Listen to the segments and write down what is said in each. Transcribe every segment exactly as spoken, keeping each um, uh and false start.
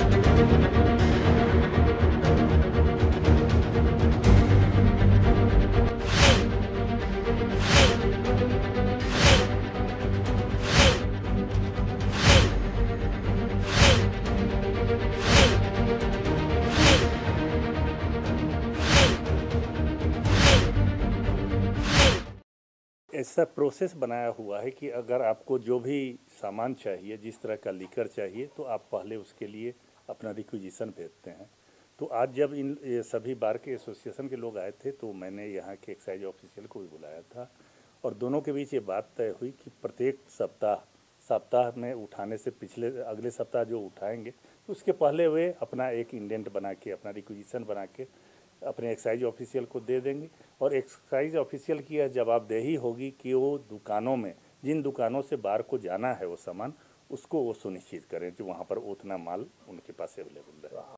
ऐसा प्रोसेस बनाया हुआ है कि अगर आपको जो भी सामान चाहिए, जिस तरह का लीकर चाहिए, तो आप पहले उसके लिए अपना रिक्विजिशन भेजते हैं। तो आज जब इन ये सभी बार के एसोसिएशन के लोग आए थे तो मैंने यहाँ के एक्साइज ऑफिशियल को भी बुलाया था और दोनों के बीच ये बात तय हुई कि प्रत्येक सप्ताह सप्ताह में उठाने से पिछले अगले सप्ताह जो उठाएंगे तो उसके पहले वे अपना एक इंडेंट बना के, अपना रिक्विजिशन बना के अपने एक्साइज ऑफिशियल को दे देंगे और एक्साइज ऑफिशियल की यह जवाबदेही होगी कि वो दुकानों में, जिन दुकानों से बाहर को जाना है वो सामान, उसको वो सुनिश्चित करें कि वहाँ पर उतना माल उनके पास अवेलेबल रहे।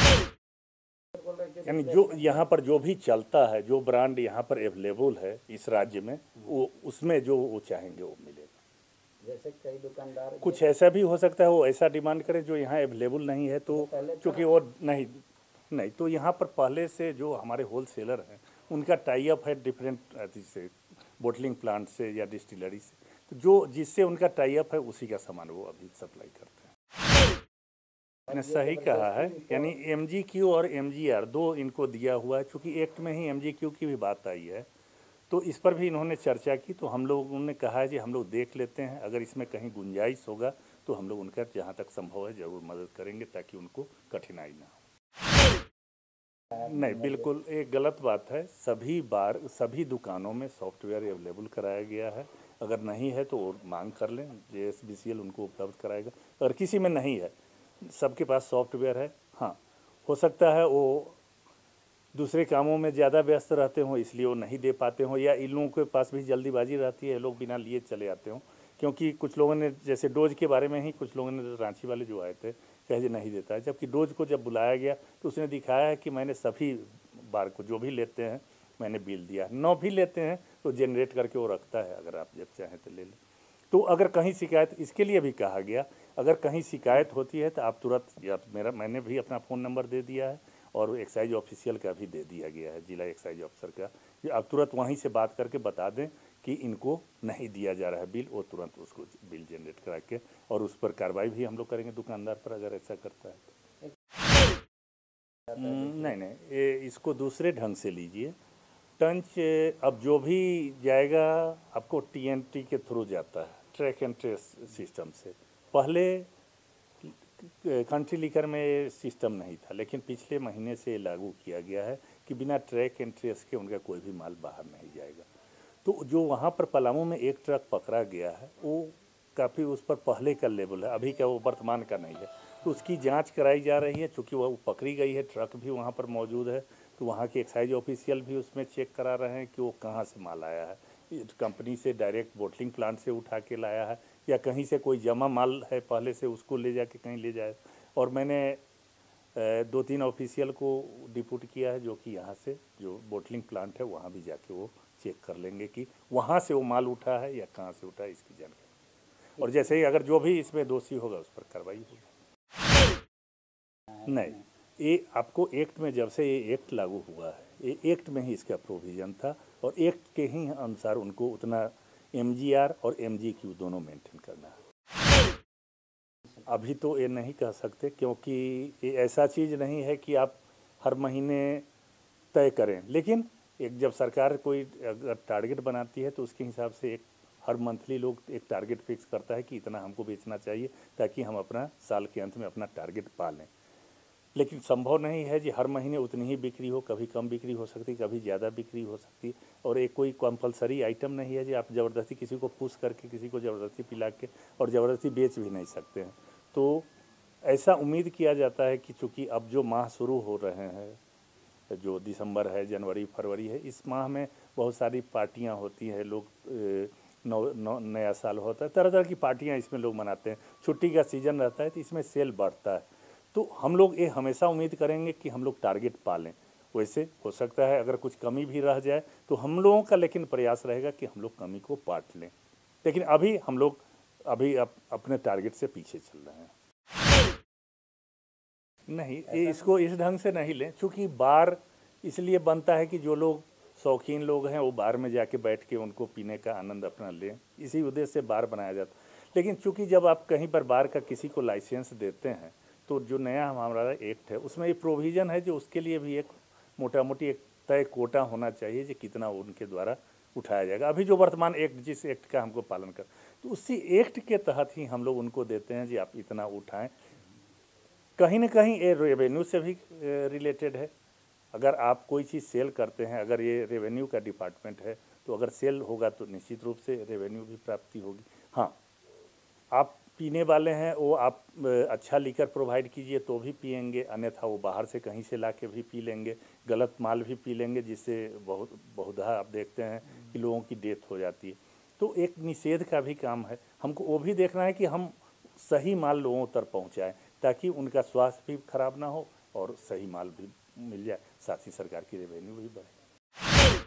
यानी जो यहाँ पर जो भी चलता है, जो ब्रांड यहाँ पर अवेलेबल है इस राज्य में, वो उसमें जो वो चाहेंगे वो मिलेगा। जैसे कई दुकानदार कुछ ऐसा भी हो सकता है वो ऐसा डिमांड करें जो यहाँ अवेलेबल नहीं है, तो चूँकि वो नहीं नहीं तो यहाँ पर पहले से जो हमारे होल सेलर हैं उनका टाई अप है डिफरेंट से, बोटलिंग प्लांट से या डिस्टिलरी से, तो जो जिससे उनका टाई अप है उसी का सामान वो अभी सप्लाई करते हैं। मैंने सही कहा है, यानी एम जी क्यू और एम जी आर दो इनको दिया हुआ है। चूँकि एक्ट में ही एम जी क्यू की भी बात आई है तो इस पर भी इन्होंने चर्चा की, तो हम लोगों ने कहा है कि हम लोग देख लेते हैं, अगर इसमें कहीं गुंजाइश होगा तो हम लोग उनका जहाँ तक संभव है ज़रूर मदद करेंगे ताकि उनको कठिनाई ना हो। नहीं, बिल्कुल एक गलत बात है। सभी बार सभी दुकानों में सॉफ्टवेयर अवेलेबल कराया गया है, अगर नहीं है तो और मांग कर लें, J S B C L उनको उपलब्ध कराएगा। अगर किसी में नहीं है, सबके पास सॉफ्टवेयर है। हाँ, हो सकता है वो दूसरे कामों में ज़्यादा व्यस्त रहते हों इसलिए वो नहीं दे पाते हों, या इन लोगों के पास भी जल्दीबाजी रहती है, लोग बिना लिए चले आते हों। क्योंकि कुछ लोगों ने, जैसे डोज के बारे में ही कुछ लोगों ने, रांची वाले जो आए थे, कहे जी नहीं देता है, जबकि डोज को जब बुलाया गया तो उसने दिखाया है कि मैंने सभी बार को जो भी लेते हैं मैंने बिल दिया। नौ भी लेते हैं तो जनरेट करके वो रखता है, अगर आप जब चाहें तो ले लें। तो अगर कहीं शिकायत, इसके लिए भी कहा गया, अगर कहीं शिकायत होती है तो आप तुरंत, या मेरा मैंने भी अपना फ़ोन नंबर दे दिया है और एक्साइज ऑफिशियल का भी दे दिया गया है, जिला एक्साइज ऑफिसर का, कि आप तुरंत वहीं से बात करके बता दें कि इनको नहीं दिया जा रहा है बिल, वो तुरंत उसको बिल जनरेट करा के, और उस पर कार्रवाई भी हम लोग करेंगे दुकानदार पर अगर ऐसा करता है तो। नहीं नहीं ये इसको दूसरे ढंग से लीजिए। टंच अब जो भी जाएगा आपको टी एन टी के थ्रू जाता है, ट्रैक एंड ट्रेस सिस्टम से। पहले कंट्री लीकर में सिस्टम नहीं था, लेकिन पिछले महीने से लागू किया गया है कि बिना ट्रैक एंड ट्रेस के उनका कोई भी माल बाहर नहीं जाएगा। तो जो वहाँ पर पलामू में एक ट्रक पकड़ा गया है वो काफ़ी उस पर पहले का लेवल है, अभी का वो वर्तमान का नहीं है, तो उसकी जांच कराई जा रही है। चूँकि वह पकड़ी गई है, ट्रक भी वहाँ पर मौजूद है, तो वहाँ के एक्साइज ऑफिशियल भी उसमें चेक करा रहे हैं कि वो कहाँ से माल आया है, कंपनी से डायरेक्ट बोटलिंग प्लांट से उठा के लाया है या कहीं से कोई जमा माल है पहले से उसको ले जाके कहीं ले जाए। और मैंने दो तीन ऑफिशियल को डिप्यूट किया है जो कि यहाँ से जो बोटलिंग प्लांट है वहाँ भी जाके वो चेक कर लेंगे कि वहाँ से वो माल उठा है या कहाँ से उठा है, इसकी जानकारी। और जैसे ही अगर जो भी इसमें दोषी होगा उस पर कार्रवाई होगी। नहीं, ये आपको एक्ट में, जब से ये एक्ट लागू हुआ है, ये एक्ट में ही इसका प्रोविज़न था और एक्ट के ही अनुसार उनको उतना एम जी आर और एम जी क्यू दोनों मेंटेन करना है। अभी तो ये नहीं कह सकते क्योंकि ये ऐसा चीज़ नहीं है कि आप हर महीने तय करें, लेकिन एक जब सरकार कोई अगर टारगेट बनाती है तो उसके हिसाब से एक हर मंथली लोग एक टारगेट फिक्स करता है कि इतना हमको बेचना चाहिए ताकि हम अपना साल के अंत में अपना टारगेट पा लें। लेकिन संभव नहीं है कि हर महीने उतनी ही बिक्री हो, कभी कम बिक्री हो सकती, कभी ज़्यादा बिक्री हो सकती। और एक कोई कंपलसरी आइटम नहीं है कि आप ज़बरदस्ती किसी को पुश करके, किसी को ज़बरदस्ती पिला के और ज़बरदस्ती बेच भी नहीं सकते हैं। तो ऐसा उम्मीद किया जाता है कि चूँकि अब जो माह शुरू हो रहे हैं, जो दिसंबर है, जनवरी, फरवरी है, इस माह में बहुत सारी पार्टियाँ होती हैं, लोग नौ नौ नया साल होता है, तरह तरह की पार्टियाँ इसमें लोग मनाते हैं, छुट्टी का सीज़न रहता है तो इसमें सेल बढ़ता है। तो हम लोग ये हमेशा उम्मीद करेंगे कि हम लोग टारगेट पा लें। वैसे हो सकता है अगर कुछ कमी भी रह जाए तो हम लोगों का लेकिन प्रयास रहेगा कि हम लोग कमी को पाट लें। लेकिन अभी हम लोग अभी अप, अपने टारगेट से पीछे चल रहे हैं। नहीं, ये इसको इस ढंग से नहीं लें, चूँकि बार इसलिए बनता है कि जो लोग शौकीन लोग हैं वो बार में जाके बैठ के उनको पीने का आनंद अपना लें, इसी उद्देश्य से बार बनाया जाता। लेकिन चूँकि जब आप कहीं पर बार का किसी को लाइसेंस देते हैं तो जो नया हमारा एक्ट है उसमें ये प्रोविज़न है जो उसके लिए भी एक मोटा मोटी एक तय कोटा होना चाहिए जो कितना उनके द्वारा उठाया जाएगा। अभी जो वर्तमान एक्ट जिस एक्ट का हमको पालन कर, तो उसी एक्ट के तहत ही हम लोग उनको देते हैं जी आप इतना उठाएं। कहीं ना कहीं ये रेवेन्यू से भी रिलेटेड है। अगर आप कोई चीज़ सेल करते हैं, अगर ये रेवेन्यू का डिपार्टमेंट है तो अगर सेल होगा तो निश्चित रूप से रेवेन्यू भी प्राप्ति होगी। हाँ, आप पीने वाले हैं वो आप अच्छा लीकर प्रोवाइड कीजिए तो भी पिएंगे, अन्यथा वो बाहर से कहीं से ला के भी पी लेंगे, गलत माल भी पी लेंगे, जिससे बहुत बहुधा आप देखते हैं कि लोगों की डेथ हो जाती है। तो एक निषेध का भी काम है, हमको वो भी देखना है कि हम सही माल लोगों तक पहुंचाएं ताकि उनका स्वास्थ्य भी खराब ना हो और सही माल भी मिल जाए, साथ ही सरकार की रेवेन्यू भी बढ़े।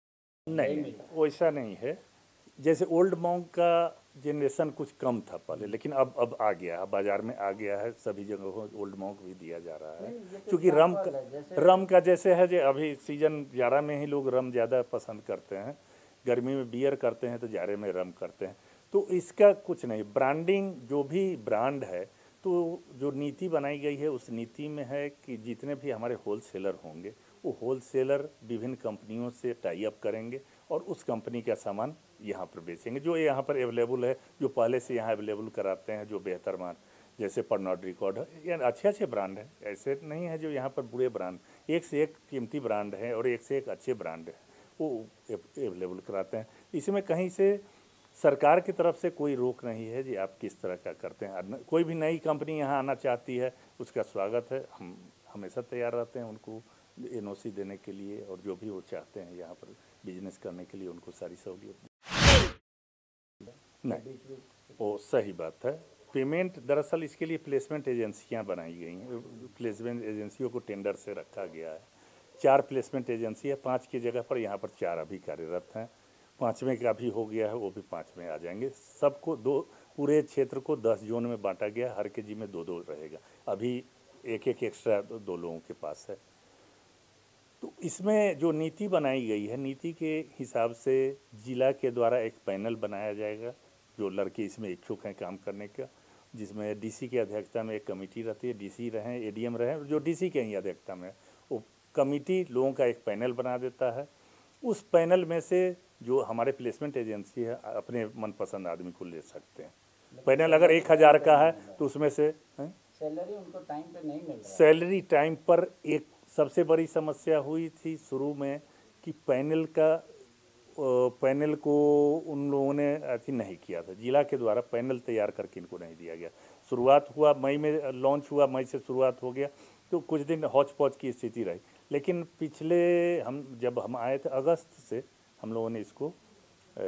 नहीं, वैसा नहीं है। जैसे ओल्ड मॉन्क का जनरेशन कुछ कम था पहले, लेकिन अब अब आ गया है, बाजार में आ गया है, सभी जगहों ओल्ड मॉन्क भी दिया जा रहा है। क्योंकि रम का रम का जैसे है जो अभी सीजन जाड़ा में ही लोग रम ज़्यादा पसंद करते हैं, गर्मी में बियर करते हैं तो जाड़े में रम करते हैं। तो इसका कुछ नहीं, ब्रांडिंग जो भी ब्रांड है तो जो नीति बनाई गई है उस नीति में है कि जितने भी हमारे होल सेलर होंगे वो होल सेलर विभिन्न कंपनियों से टाई अप करेंगे और उस कंपनी का सामान यहाँ पर बेचेंगे जो यहाँ पर अवेलेबल है, जो पहले से यहाँ अवेलेबल कराते हैं, जो बेहतर मान जैसे परनॉट रिकॉर्ड है, ये अच्छे अच्छे ब्रांड हैं, ऐसे नहीं है जो यहाँ पर बुरे ब्रांड, एक से एक कीमती ब्रांड है और एक से एक अच्छे ब्रांड है वो अवेलेबल कराते हैं। इसमें कहीं से सरकार की तरफ से कोई रोक नहीं है जी आप किस तरह का करते हैं। कोई भी नई कंपनी यहाँ आना चाहती है उसका स्वागत है, हम हमेशा तैयार रहते हैं उनको एन ओ सी देने के लिए और जो भी वो चाहते हैं यहाँ पर बिजनेस करने के लिए उनको सारी सहूलियत। नहीं, वो सही बात है। पेमेंट दरअसल इसके लिए प्लेसमेंट एजेंसियाँ बनाई गई हैं, प्लेसमेंट एजेंसियों को टेंडर से रखा गया है। चार प्लेसमेंट एजेंसी है, पाँच की जगह पर यहाँ पर चार अभी कार्यरत हैं, पाँचवें का भी हो गया है, वो भी पाँच में आ जाएंगे। सबको दो, पूरे क्षेत्र को दस जोन में बांटा गया, हर के जी में दो दो रहेगा, अभी एक एक एक्स्ट्रा दो, दो लोगों के पास है। तो इसमें जो नीति बनाई गई है, नीति के हिसाब से जिला के द्वारा एक पैनल बनाया जाएगा जो लड़के इसमें इच्छुक हैं काम करने का, जिसमें डीसी की अध्यक्षता में एक कमेटी रहती है, डीसी रहें, एडीएम रहें, जो डीसी के ही अध्यक्षता में वो कमेटी लोगों का एक पैनल बना देता है। उस पैनल में से जो हमारे प्लेसमेंट एजेंसी है अपने मनपसंद आदमी को ले सकते हैं। पैनल अगर एक हज़ार का है तो उसमें से सैलरी उनको टाइम पे नहीं मिल रहा। सैलरी टाइम पर एक सबसे बड़ी समस्या हुई थी शुरू में कि पैनल का पैनल को उन लोगों ने अथी नहीं किया था, जिला के द्वारा पैनल तैयार करके इनको नहीं दिया गया। शुरुआत हुआ मई में, लॉन्च हुआ मई से शुरुआत हो गया, तो कुछ दिन हौच पौच की स्थिति रही। लेकिन पिछले हम जब हम आए थे अगस्त से हम लोगों ने इसको आ,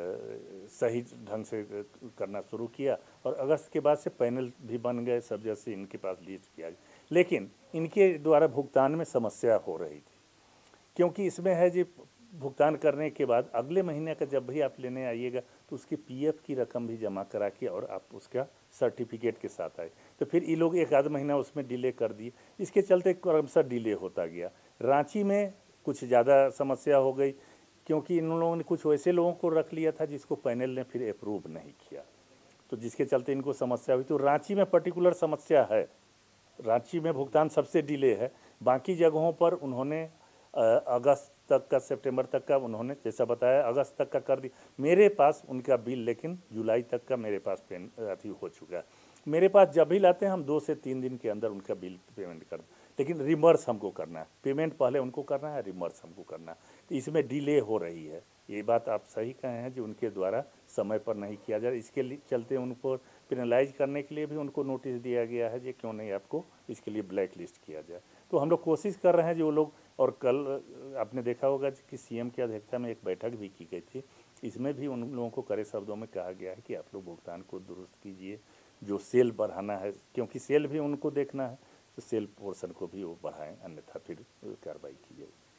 सही ढंग से करना शुरू किया और अगस्त के बाद से पैनल भी बन गए, सब जैसे इनके पास लिस्ट किया गया। लेकिन इनके द्वारा भुगतान में समस्या हो रही थी, क्योंकि इसमें है जी भुगतान करने के बाद अगले महीने का जब भी आप लेने आइएगा तो उसकी पीएफ की रकम भी जमा करा के और आप उसका सर्टिफिकेट के साथ आए, तो फिर ये लोग एक आध महीना उसमें डिले कर दिए। इसके चलते क्रमशः डिले होता गया। रांची में कुछ ज़्यादा समस्या हो गई क्योंकि इन लोगों ने कुछ वैसे लोगों को रख लिया था जिसको पैनल ने फिर अप्रूव नहीं किया, तो जिसके चलते इनको समस्या हुई। तो रांची में पर्टिकुलर समस्या है, रांची में भुगतान सबसे डिले है। बाकी जगहों पर उन्होंने अगस्त तक का, सितंबर तक का उन्होंने जैसा बताया अगस्त तक का कर दी। मेरे पास उनका बिल लेकिन जुलाई तक का मेरे पास पेन अथी हो चुका है। मेरे पास जब भी लाते हैं हम दो से तीन दिन के अंदर उनका बिल पेमेंट कर, लेकिन रिमर्स हमको करना है, पेमेंट पहले उनको करना है, रिमर्स हमको करना है। तो इसमें डिले हो रही है, ये बात आप सही कहे हैं जो उनके द्वारा समय पर नहीं किया जा रहा। इसके लिए चलते उनको पेनलाइज करने के लिए भी उनको नोटिस दिया गया है जो क्यों नहीं आपको इसके लिए ब्लैक लिस्ट किया जाए। तो हम लोग कोशिश कर रहे हैं जो लोग, और कल आपने देखा होगा कि सीएम की अध्यक्षता में एक बैठक भी की गई थी, इसमें भी उन लोगों को कड़े शब्दों में कहा गया है कि आप लोग भुगतान को दुरुस्त कीजिए, जो सेल बढ़ाना है क्योंकि सेल भी उनको देखना है, तो सेल पोर्शन को भी वो बढ़ाएं, अन्यथा फिर कार्रवाई की जाए।